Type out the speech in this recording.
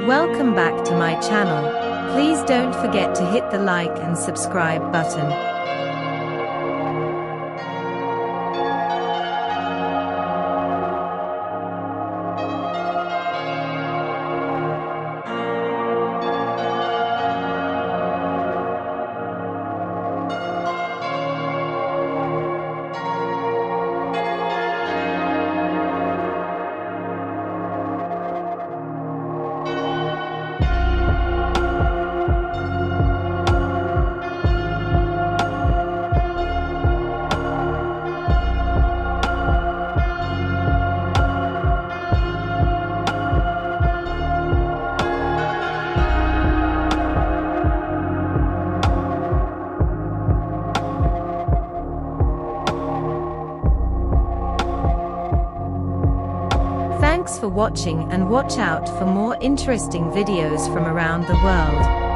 Welcome back to my channel. Please don't forget to hit the like and subscribe button. Thanks for watching, and watch out for more interesting videos from around the world.